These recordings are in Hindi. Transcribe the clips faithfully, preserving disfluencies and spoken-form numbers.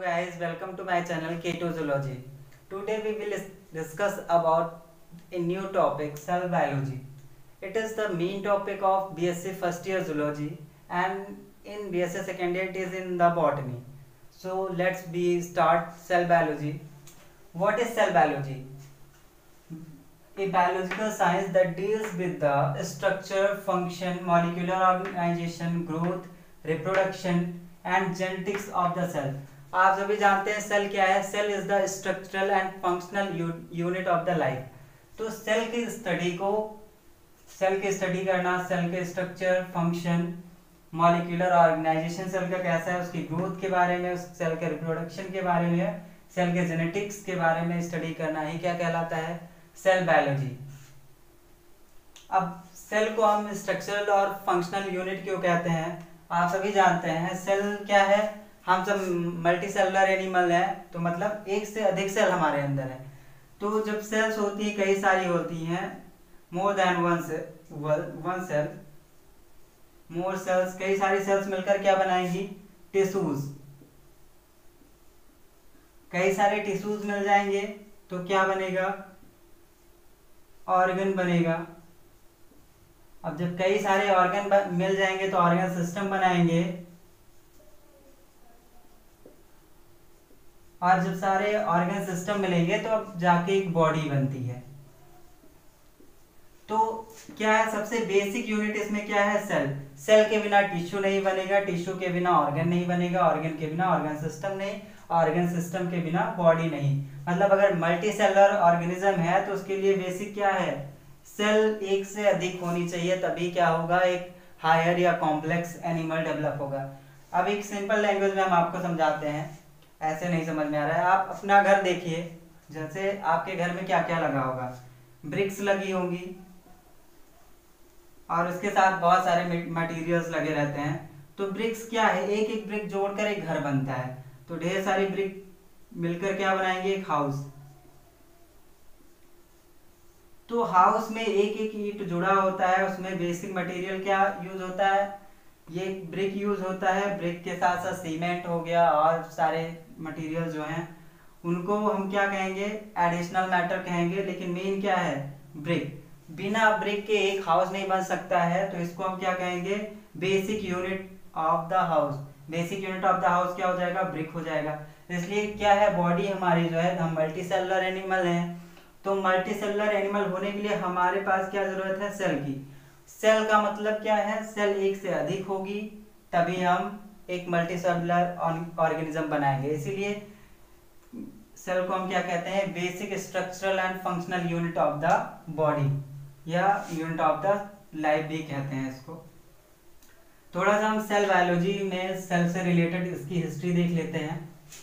guys, welcome to my channel Keto Zoology. Today we will discuss about a new topic, cell biology. It is the main topic of B S c first year zoology, and in B S c second year it is in the botany. So let's be start cell biology. What is cell biology? A biological science that deals with the structure, function, molecular organization, growth, reproduction and genetics of the cell. आप सभी जानते हैं सेल क्या है. Cell is the structural and functional unit of the life. तो सेल की स्टडी को सेल की स्टडी करना, सेल के structure, function, molecular organisation cell का कैसा है, उसकी ग्रोथ के बारे में, उस सेल के रिप्रोडक्शन के बारे में, सेल के जेनेटिक्स के बारे में स्टडी करना ही क्या कहलाता है, सेल बायोलॉजी. अब सेल को हम स्ट्रक्चरल और फंक्शनल यूनिट क्यों कहते हैं, आप सभी जानते हैं. सेल क्या है, हम सब मल्टी सेलुलर एनिमल हैं, तो मतलब एक से अधिक सेल हमारे अंदर है. तो जब सेल्स होती है, कई सारी होती हैं, मोर देन वन से वन सेल, मोर सेल्स, कई सारी सेल्स मिलकर क्या बनाएंगी, टिश्यूज. कई सारे टिश्यूज मिल जाएंगे तो क्या बनेगा, ऑर्गन बनेगा. अब जब कई सारे ऑर्गन मिल जाएंगे तो ऑर्गन सिस्टम बनाएंगे, और जब सारे ऑर्गन सिस्टम मिलेंगे तो अब जाके एक बॉडी बनती है. तो क्या है, सबसे बेसिक यूनिट इसमें क्या है, सेल. सेल के बिना टिश्यू नहीं बनेगा, टिश्यू के बिना ऑर्गन नहीं बनेगा, ऑर्गन के बिना ऑर्गन सिस्टम नहीं, ऑर्गन सिस्टम के बिना बॉडी नहीं. मतलब अगर मल्टी सेलुलर ऑर्गेनिज्म है तो उसके लिए बेसिक क्या है, सेल एक से अधिक होनी चाहिए, तभी क्या होगा, एक हायर या कॉम्प्लेक्स एनिमल डेवलप होगा. अब एक सिंपल लैंग्वेज में हम आपको समझाते हैं, ऐसे नहीं समझ में आ रहा है. आप अपना घर देखिए, जैसे आपके घर में क्या क्या लगा होगा, ब्रिक्स लगी होंगी और उसके साथ बहुत सारे मटेरियल्स लगे रहते हैं. तो ब्रिक्स क्या है, एक एक ब्रिक जोड़कर एक घर बनता है. तो ढेर सारी ब्रिक मिलकर क्या बनाएंगे, एक हाउस. तो हाउस में एक एक ईंट जुड़ा होता है, उसमें बेसिक मटेरियल क्या यूज होता है, ये ब्रिक यूज होता है. ब्रिक के साथ साथ सीमेंट हो गया और सारे मटेरियल जो हैं उनको हम क्या कहेंगे, एडिशनल मैटर कहेंगे. लेकिन मेन क्या है, ब्रिक. बिना ब्रिक के एक हाउस नहीं बन सकता है, तो इसको हम क्या कहेंगे, basic unit of the house. Basic unit of the house क्या हो जाएगा, ब्रिक हो जाएगा. इसलिए क्या है, बॉडी हमारी जो है, हम मल्टी सेलुलर एनिमल हैं. तो मल्टी सेलुलर एनिमल होने के लिए हमारे पास क्या जरूरत है, सेल की. सेल का मतलब क्या है, सेल एक से अधिक होगी तभी हम एक मल्टी सेलुलर ऑर्गेनिज्म बनाएंगे. इसीलिए सेल को हम क्या कहते हैं, basic structural and functional unit of the body या यूनिट ऑफ द लाइफ भी कहते हैं इसको. थोड़ा सा हम सेल बायोलॉजी में सेल से रिलेटेड इसकी हिस्ट्री देख लेते हैं.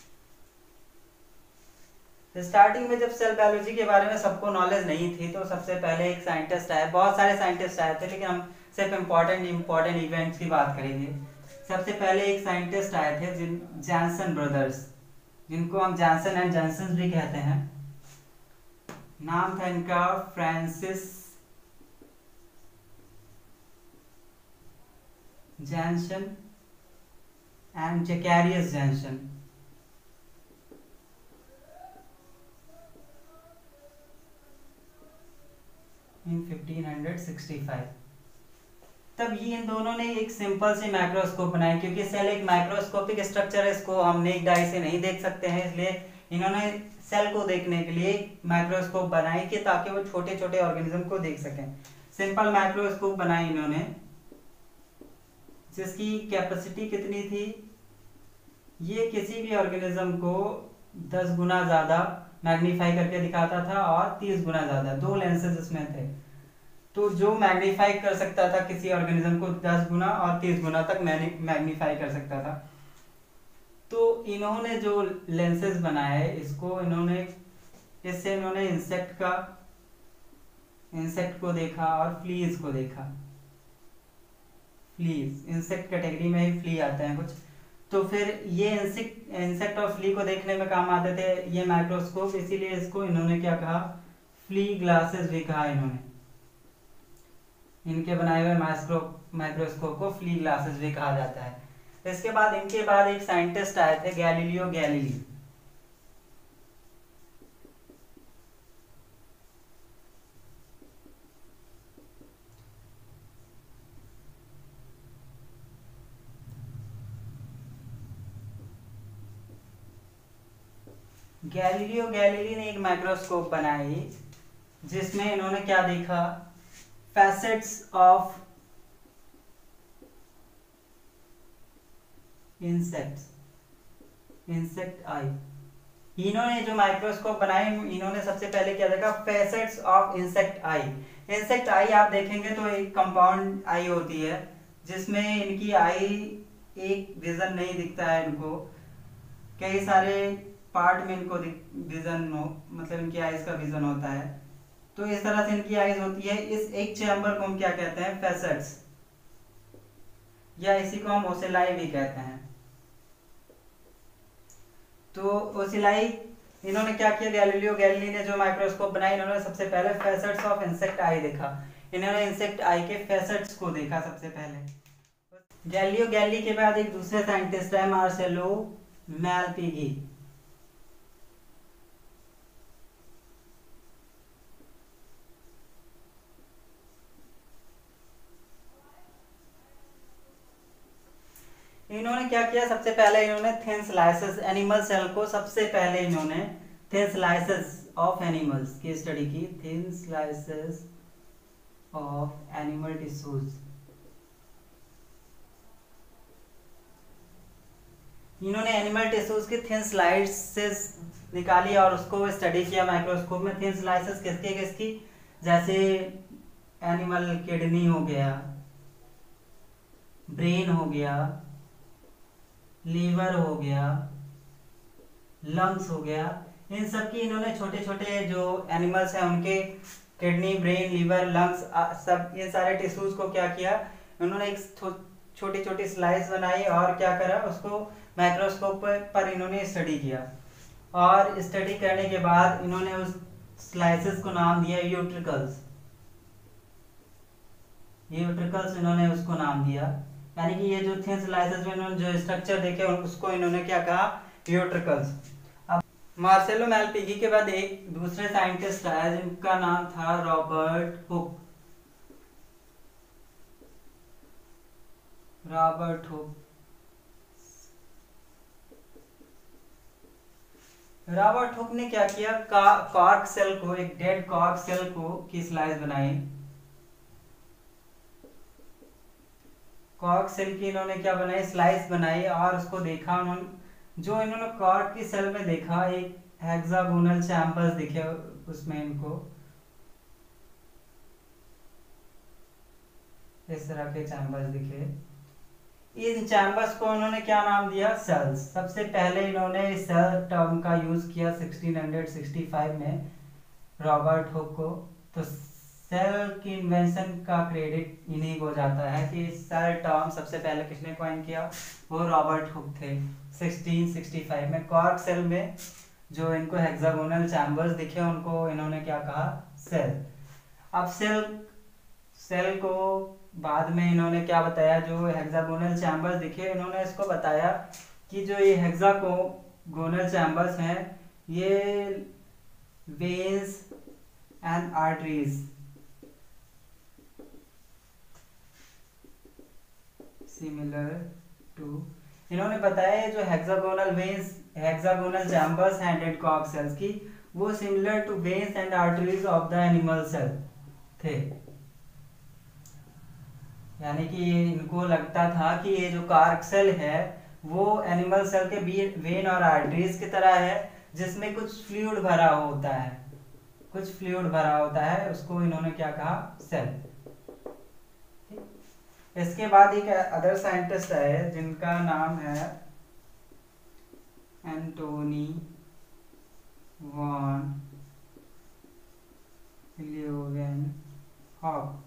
स्टार्टिंग में जब सेल बायोलॉजी के बारे में सबको नॉलेज नहीं थी, तो सबसे पहले एक साइंटिस्ट आए, बहुत सारे साइंटिस्ट आए थे, लेकिन हम सिर्फ इम्पोर्टेंट इम्पोर्टेंट इवेंट्स की बात करेंगे. सबसे पहले एक साइंटिस्ट आए थे, जिन जॉनसन ब्रदर्स, जिनको हम जॉनसन एंड जॉनसन भी कहते हैं. नाम था इनका Francis Johnson and Zacharias Johnson. In fifteen sixty five. तब ये इन दोनों ने एक सिंपल सी माइक्रोस्कोप बनाई, क्योंकि सेल एक माइक्रोस्कोपिक स्ट्रक्चर है, इसको हम नेक्ड डाई से नहीं देख सकते हैं. इसलिए इन्होंने सेल को देखने के लिए माइक्रोस्कोप बनाई कि ताकि वो छोटे छोटे ऑर्गेनिज्म को देख सकें. सिंपल माइक्रोस्कोप बनाई इन्होंने, जिसकी कैपेसिटी कितनी थी, ये किसी भी ऑर्गेनिज्म को दस गुना ज्यादा मैग्नीफाई करके दिखाता था और तीस गुना ज्यादा, दो लेंसेज इसमें थे. तो जो मैग्नीफाई कर सकता था किसी ऑर्गेनिज्म को दस गुना और तीस गुना तक मैग्नीफाई कर सकता था. तो इन्होंने जो लेंसेज बनाए, इसको इन्होंने इससे इन्होंने इंसेक्ट का इंसेक्ट को देखा और फ्लीज को देखा. फ्लीज, इंसेक्ट कैटेगरी में ही फ्ली आते हैं कुछ. तो फिर ये इंसेक्ट इंसेक्ट और फ्ली को देखने में काम आते थे ये माइक्रोस्कोप, इसीलिए इसको इन्होंने क्या कहा, फ्ली ग्लासेस भी कहा इन्होंने. इनके बनाए हुए माइक्रोस्कोप माइक्रोस्कोप को फ्ली ग्लासेस भी कहा जाता है. इसके बाद इनके बाद एक साइंटिस्ट आए थे, गैलीलियो गैलीली। गैलीलियो गैलीली ने एक माइक्रोस्कोप बनाई जिसमें इन्होंने क्या देखा, facets of insects, insect eye. इन्होंने जो माइक्रोस्कोप बनाए, इन्होंने सबसे पहले क्या देखा, facets of insect eye. Insect eye आप देखेंगे तो एक कंपाउंड आई होती है जिसमें इनकी आई एक विजन नहीं दिखता है, इनको कई सारे पार्ट में इनको विजन हो, मतलब इनकी आईज का विजन होता है। तो इस तरह से इनकी आईज होती है। इस एक चैम्बर को हम क्या कहते हैं, फैसेट्स, या इसी को हम ओसिलाई भी कहते हैं। तो ओसिलाई इन्होंने क्या किया, गैलीलियो गैलीली ने जो माइक्रोस्कोप बनाया, इन्होंने सबसे पहले फैसेट्स ऑफ इंसेक्ट आई देखा। इन्होंने इंसेक्ट आई के फैसेट्स को देखा सबसे पहले। गैलीलियो गैलीली के बाद एक दूसरे साइंटिस्ट है, मार्सेलो मैलपीगी। इन्होंने क्या किया, सबसे पहले इन्होंने थिन स्लाइसेस एनिमल सेल को, सबसे पहले इन्होंने थिन स्लाइसेस ऑफ एनिमल्स की स्टडी की। Thin slices of animal tissues, इन्होंने एनिमल टिश्यूज की थिन स्लाइसेस निकाली और उसको स्टडी किया माइक्रोस्कोप में। थिन स्लाइसेस किसके किसकी, जैसे एनिमल किडनी हो गया, ब्रेन हो गया, लीवर हो गया, लंग्स हो गया, इन सब की इन्होंने छोटे छोटे जो एनिमल्स हैं उनके किडनी, ब्रेन, लीवर, लंग्स, सब ये सारे टिश्यूज को क्या किया, उन्होंने एक छोटी छोटी स्लाइस बनाई और क्या करा, उसको माइक्रोस्कोप पर इन्होंने स्टडी किया। और स्टडी करने के बाद इन्होंने उस स्लाइसेस को नाम दिया यूट्रिकल्स। यूट्रिकल्स इन्होंने उसको नाम दिया, यानी कि ये जो थिन स्लाइसेस में इन्होंने जो स्ट्रक्चर देखे उसको इन्होंने क्या कहा, यूट्रिकल्स। अब मार्सेलो मैलपीगी के बाद एक दूसरे साइंटिस्ट आया जिनका नाम था Robert Hooke. Robert Hooke Robert Hooke ने क्या किया, कॉर्क सेल को, एक डेड कॉर्क सेल को की स्लाइस बनाई। कॉर्क सेल की इन्होंने क्या बनाई, स्लाइस बनाई और उसको देखा उन्होंने। जो इन्होंने कॉर्क की सेल में देखा, एक हेक्सागोनल चैम्बर्स दिखे उसमें, इनको इस तरह के चैम्बर्स दिखे। इन चैम्बर्स को उन्होंने क्या नाम दिया, सेल्स। सबसे पहले इन्होंने सेल टर्म का यूज किया सोलह सौ पैंसठ में रॉबर्ट हुक को। तो सेल की इन्वेंशन का क्रेडिट इन्हीं को जाता है कि सेल टर्म सबसे पहले किसने कॉइन किया, वो रॉबर्ट हुक थे सोलह सौ पैंसठ में। कॉर्क सेल में जो इनको हेक्सागोनल चैम्बर्स दिखे उनको इन्होंने क्या कहा, सेल। अब सेल सेल को बाद में इन्होंने क्या बताया, जो हेक्सागोनल चैम्बर्स दिखे इन्होंने इसको बताया कि जो ये हेक्सागोनल चैम्बर्स हैं ये veins and arteries, similar to, इन्होंने बताया जो हेक्सागोनल वेन्स, हेक्सागोनल चैम्बर्स हैं डेड कॉर्क सेल्स की, वो similar to veins and arteries of the animal cell थे। यानी कि इनको लगता था कि ये जो कॉर्क सेल है वो एनिमल सेल के वेन और आर्टरीज की तरह है, जिसमें कुछ फ्लूइड भरा होता है, कुछ फ्लूइड भरा होता है, उसको इन्होंने क्या कहा, सेल। इसके बाद एक अदर साइंटिस्ट है जिनका नाम है Antonie van Leeuwenhoek.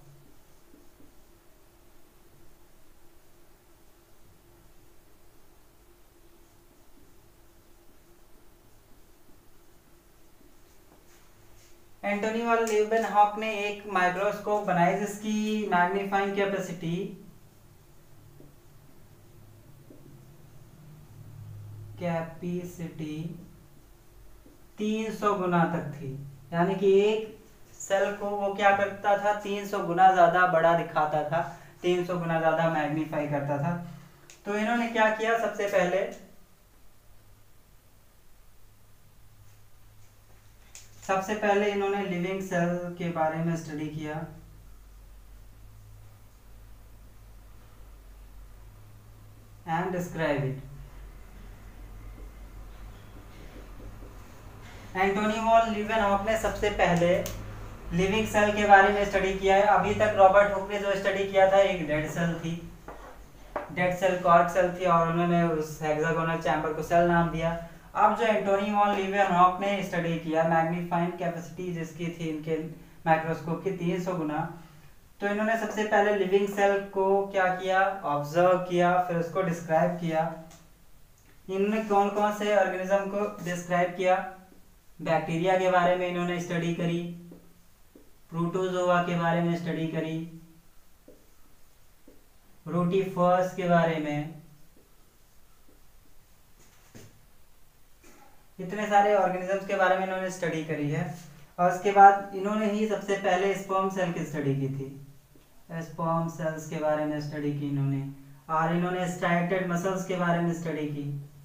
Antonie van Leeuwenhoek ने एक माइक्रोस्कोप बनाई जिसकी मैग्नीफाइंग कैपेसिटी कैपेसिटी तीन सौ गुना तक थी, यानी कि एक सेल को वो क्या करता था, तीन सौ गुना ज्यादा बड़ा दिखाता था, तीन सौ गुना ज्यादा मैग्नीफाई करता था। तो इन्होंने क्या किया, सबसे पहले सबसे पहले इन्होंने लिविंग सेल के बारे में स्टडी किया। And describe it. Antonie van Leeuwenhoek ने सबसे पहले लिविंग सेल के बारे में स्टडी किया है। अभी तक रॉबर्ट हुक ने जो स्टडी किया था एक डेड सेल थी, डेड सेल कॉर्क सेल थी, और उन्होंने उस हेक्सागोनल चैम्बर को सेल नाम दिया। अब जो एंटोनी वॉन लीeuwenhoek ने स्टडी किया मैग्नीफाइंग कैपेसिटी जिसकी थी इनके माइक्रोस्कोप की तीन सौ गुना, तो इन्होंने सबसे पहले लिविंग सेल को क्या किया, ऑब्जर्व किया, फिर उसको डिस्क्राइब किया। इन्होंने कौन कौन से ऑर्गेनिज्म को डिस्क्राइब किया, बैक्टीरिया के बारे में इन्होंने स्टडी करी, प्रोटोजोआ के बारे में स्टडी करी, रोटीफर्स के बारे में, इतने सारे ऑर्गेनिजम्स के बारे में इन्होंने स्टडी करी है। और उसके बाद इन्होंने ही सबसे पहले स्पर्म सेल की स्टडी की थी, स्पर्म सेल्स के बारे में स्टडी की इन्होंने, और इन्होंने स्ट्राइएटेड मसल्स के बारे में स्टडी की।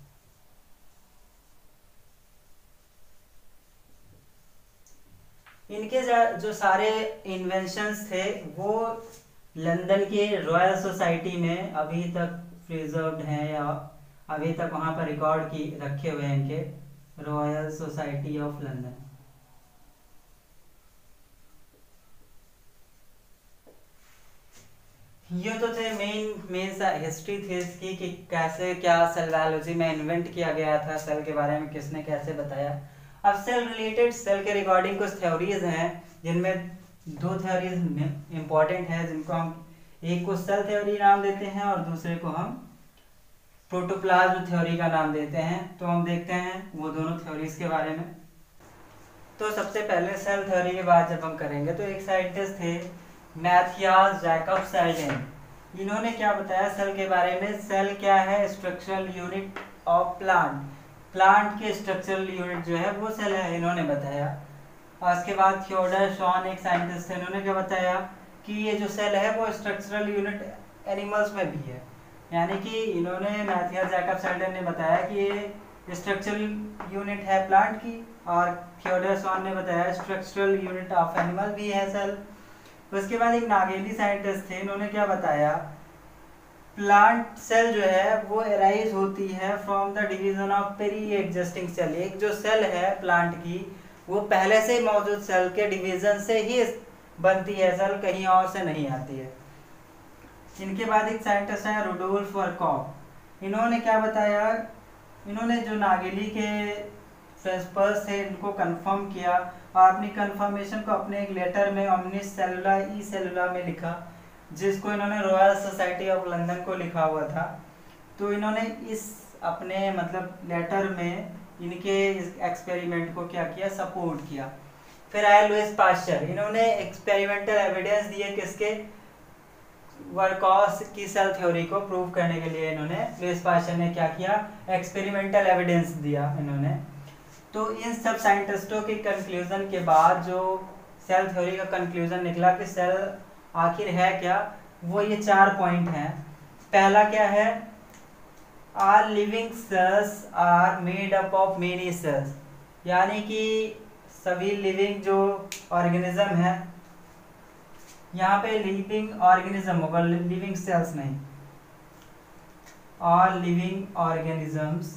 इनके जो सारे इन्वेंशंस थे वो लंदन के रॉयल सोसाइटी में अभी तक प्रिजर्व्ड हैं, या अभी तक वहां पर रिकॉर्ड की रखे हुए हैं, इनके रॉयल सोसाइटी ऑफ लंदन। ये तो थे मेन मेन हिस्ट्री थी इसकी कि कैसे क्या सेल बायोलॉजी में इन्वेंट किया गया था, सेल के बारे में किसने कैसे बताया। अब सेल रिलेटेड सेल के रिगार्डिंग कुछ थ्योरीज हैं, जिनमें दो थ्योरीज इंपॉर्टेंट है, जिनको हम एक को सेल थ्योरी नाम देते हैं और दूसरे को हम प्रोटोप्लाज्म थ्योरी का नाम देते हैं। तो हम देखते हैं वो दोनों थ्योरीज के बारे में। तो सबसे पहले सेल थ्योरी की बात जब हम करेंगे तो एक साइंटिस्ट थे मैथियास जैकब सेल्डेन। इन्होंने क्या बताया सेल के बारे में, सेल क्या है, structural unit of plant, plant के स्ट्रक्चरल यूनिट जो है वो सेल है, इन्होंने बताया। और उसके बाद थियोडर शॉन एक साइंटिस्ट थे, इन्होंने क्या बताया कि ये जो सेल है वो स्ट्रक्चरल यूनिट एनिमल्स में भी है, यानी कि इन्होंने मैथियास जैकब सेल्डेन ने बताया कि ये स्ट्रक्चरल यूनिट है प्लांट की, और थियोडर शॉन ने बताया स्ट्रक्चरल यूनिट ऑफ एनिमल भी है सेल। उसके बाद एक नागेली साइंटिस्ट थे, इन्होंने क्या बताया, प्लांट सेल जो है वो अराइज होती है from the division of pre existing cell. एक जो सेल है प्लांट की वो पहले से मौजूद सेल के डिवीजन से ही बनती है, सेल कहीं और से नहीं आती है। इनके बाद एक साइंटिस्ट है रुडोल्फ वर्कॉप, इन्होंने क्या बताया, इन्होंने जो नागेली के प्रिंसिपल्स थे इनको कंफर्म किया और अपनी कंफर्मेशन को अपने एक लेटर में ओमनिस सेलुला ई सेलुला में लिखा, जिसको इन्होंने रॉयल सोसाइटी ऑफ लंदन को लिखा हुआ था। तो इन्होंने इस अपने मतलब लेटर में इनके इस एक्सपेरिमेंट को क्या किया, सपोर्ट किया। फिर आया लुइस पास्चर, इन्होंने एक्सपेरिमेंटल एविडेंस दिए किसके, वर्कॉस की सेल थ्योरी को प्रूव करने के लिए इन्होंने, लुइस पास्चर ने क्या किया, एक्सपेरिमेंटल एविडेंस दिया इन्होंने। तो इन सब साइंटिस्टों के कंक्लूजन के बाद जो सेल थ्योरी का कंक्लूजन निकला कि सेल आखिर है क्या, वो ये चार पॉइंट हैं। पहला क्या है, are living cells are made up of many cells, यानी कि सभी लिविंग जो ऑर्गेनिज्म है, यहाँ पे लिविंग ऑर्गेनिज्म होगा, लिविंग सेल्स नहीं, all living organisms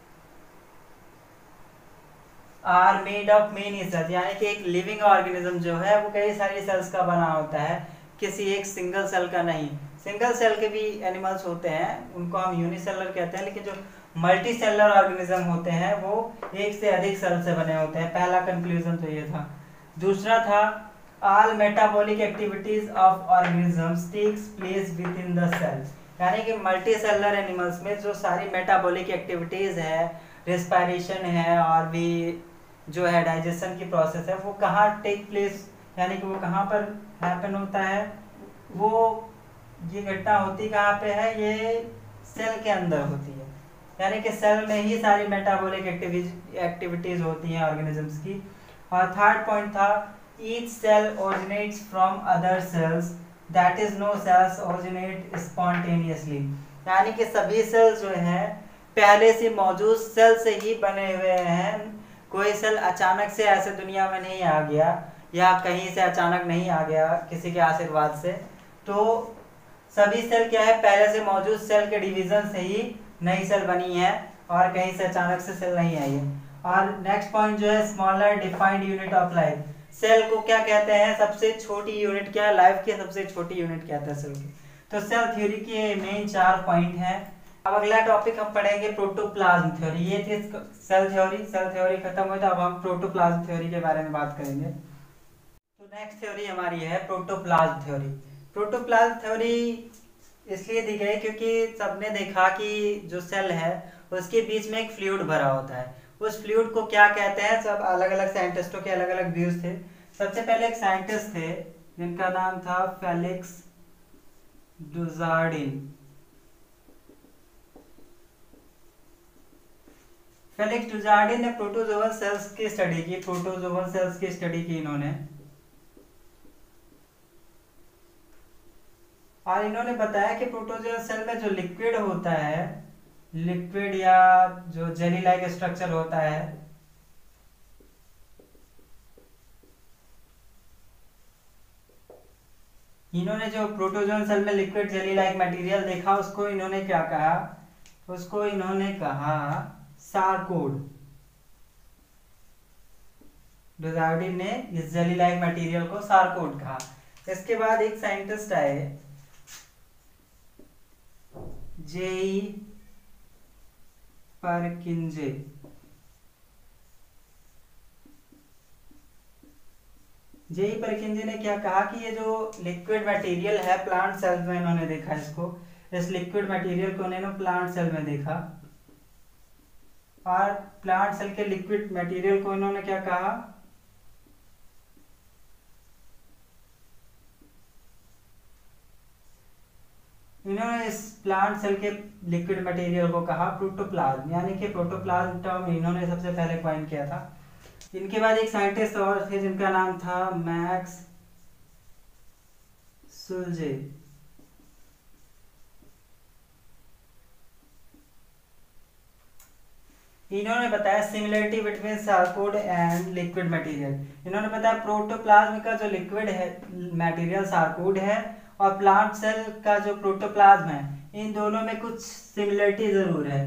are made of many cells, यानी कि एक लिविंग ऑर्गेनिज्म जो है वो कई सारी सेल्स का बना होता है, किसी एक सिंगल सेल का नहीं। सिंगल सेल के भी एनिमल्स होते हैं, उनको हम यूनिसेलर कहते हैं, लेकिन जो मल्टी सेलर ऑर्गेनिज्म होते हैं वो एक से अधिक सेल से बने होते हैं। पहला कंक्लूजन तो ये था। दूसरा था all metabolic activities of organisms takes place within the cell, यानी कि मल्टी सेलर एनिमल्स में जो सारी मेटाबॉलिक एक्टिविटीज है, रेस्पिरेशन है और भी जो है डाइजेशन की प्रोसेस है, वो कहाँ टेक प्लेस, यानी कि वो कहाँ पर हैपन होता है, वो ये घटना होती कहाँ पे है, ये सेल के अंदर होती है, यानी कि सेल में ही सारी मेटाबॉलिक एक्टिविटीज होती हैं ऑर्गेनिजम्स की। और थर्ड पॉइंट था each cell originates from other cells, that is no cells originate spontaneously, यानी कि सभी सेल्स जो हैं पहले से मौजूद सेल से ही बने हुए हैं, कोई सेल अचानक से ऐसे दुनिया में नहीं आ गया या कहीं से अचानक नहीं आ गया किसी के आशीर्वाद से। तो सभी सेल क्या है, पहले से मौजूद सेल के डिवीजन से ही नई सेल बनी है और कहीं से अचानक से सेल नहीं आई है। और नेक्स्ट पॉइंट जो है smaller defined unit of life, cell को क्या कहते हैं, सबसे छोटी यूनिट क्या है, लाइफ की सबसे छोटी यूनिट क्या है सेल की। तो सेल थ्योरी के मेन चार पॉइंट हैं। अब अगला टॉपिक हम पढ़ेंगे प्रोटोप्लाज्म थ्योरी। ये थी सेल थ्योरी, सेल थ्योरी खत्म हुई तो अब हम प्रोटोप्लाज्म थ्योरी के बारे में बात करेंगे। तो नेक्स्ट थ्योरी हमारी है प्रोटोप्लाज्म थ्योरी। प्रोटोप्लाज्म थ्योरी इसलिए दी गई क्योंकि सबने देखा कि जो सेल है उसके बीच में एक फ्लूइड भरा होता है, उस फ्लूइड को क्या कहते हैं, सब अलग अलग साइंटिस्टों के अलग अलग व्यूज थे। सबसे पहले एक साइंटिस्ट थे जिनका नाम था फेलिक्स डुजार्डिन। फेलिक्स डुजार्डिन ने प्रोटोजोअल सेल्स की स्टडी की, प्रोटोजोअल सेल्स की स्टडी की इन्होंने, और इन्होंने बताया कि प्रोटोजोअल सेल में जो लिक्विड होता है, लिक्विड या जो जेली लाइक स्ट्रक्चर होता है, इन्होंने जो प्रोटोजोअल सेल में लिक्विड जेली लाइक मटेरियल देखा उसको इन्होंने क्या कहा, उसको इन्होंने कहा सारकोड। डुजार्डिन ने इस जेली लाइक मटेरियल को सारकोड कहा। इसके बाद एक साइंटिस्ट आए जेई परकिंजे। जेई परकिंजे ने क्या कहा कि ये जो लिक्विड मटेरियल है प्लांट सेल में, इन्होंने देखा इसको, इस लिक्विड मटेरियल को इन्होंने प्लांट सेल में देखा, और प्लांट सेल के लिक्विड मटेरियल को इन्होंने क्या कहा, इन्होंने इस प्लांट सेल के लिक्विड मटेरियल को कहा प्रोटोप्लाज्म, यानी कि प्रोटोप्लाज्म टर्म इन्होंने सबसे पहले कॉइन किया था। इनके बाद एक साइंटिस्ट और थे जिनका नाम था मैक्स सुलजे। इन्होंने बताया similarity between sarcode and liquid material. इन्होंने बताया प्रोटोप्लाज्म का जो लिक्विड है मटेरियल सारकोड है और प्लांट सेल का जो प्रोटोप्लाज्म है, इन दोनों में कुछ सिमिलरिटी जरूर है।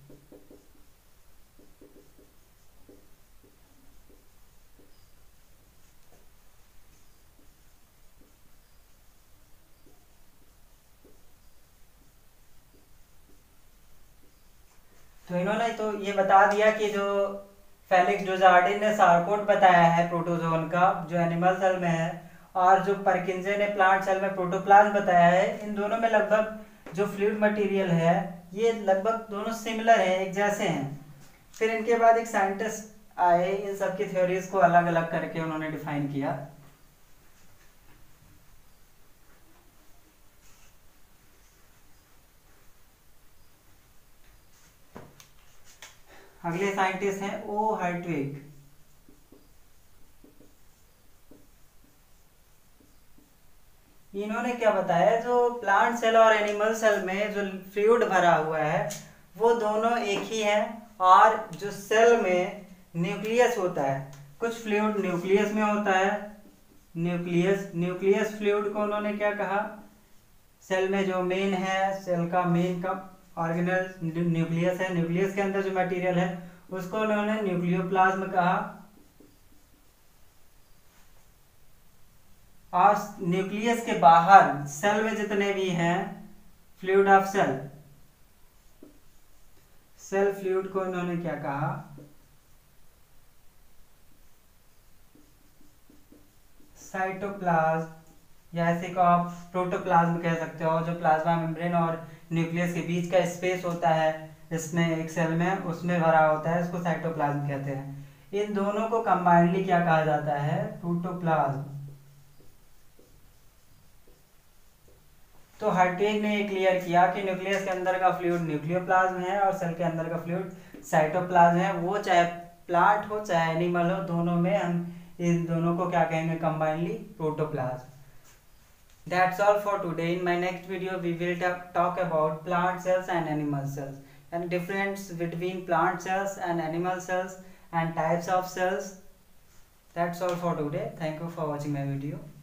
तो इन्होंने तो ये बता दिया कि जो फेलिक्स डुजार्डिन ने सारकोड बताया है प्रोटोजोन का जो एनिमल सेल में है, और जो परकिंजे ने प्लांट सेल में प्रोटोप्लाज्म बताया है, इन दोनों में लगभग जो फ्लूइड मटेरियल है ये लगभग दोनों सिमिलर है, एक जैसे हैं। फिर इनके बाद एक साइंटिस्ट आए, इन सब की थ्योरीज को अलग अलग करके उन्होंने डिफाइन किया। अगले साइंटिस्ट हैं ओ हर्टविग। इन्होंने क्या बताया, जो प्लांट सेल और एनिमल सेल में जो फ्लूइड भरा हुआ है वो दोनों एक ही है, और जो सेल में न्यूक्लियस होता है, कुछ फ्लूइड न्यूक्लियस में होता है, न्यूक्लियस न्यूक्लियस फ्लूइड को उन्होंने क्या कहा, सेल में जो मेन है, सेल का मेन का ऑर्गेनल न्यूक्लियस है, न्यूक्लियस के अंदर जो मटेरियल है उसको उन्होंने न्यूक्लियोप्लाज्म कहा, और न्यूक्लियस के बाहर सेल में जितने भी हैं fluid of cell, cell fluid को इन्होंने क्या कहा, साइटोप्लाज्म, या ऐसे को आप प्रोटोप्लाज्म कह सकते हो। जो प्लाज्मा मेम्ब्रेन और न्यूक्लियस के बीच का स्पेस होता है इसमें एक सेल में, उसमें भरा होता है, इसको साइटोप्लाज्म कहते हैं। इन दोनों को कंबाइंडली क्या कहा जाता है, प्रोटोप्लाज्म। तो हर्टेग ने ये क्लियर किया कि न्यूक्लियस के अंदर का फ्लूइड न्यूक्लियोप्लाज्म है और सेल के अंदर का फ्लूइड साइटोप्लाज्म है। वो चाहे प्लांट हो चाहे एनिमल हो, दोनों में हम इन दोनों को क्या कहेंगे, combinedly protoplasm. That's all for today. In my next video we will talk about plant cells and animal cells and difference between plant cells and animal cells and types of cells. That's all for today. Thank you for watching my video.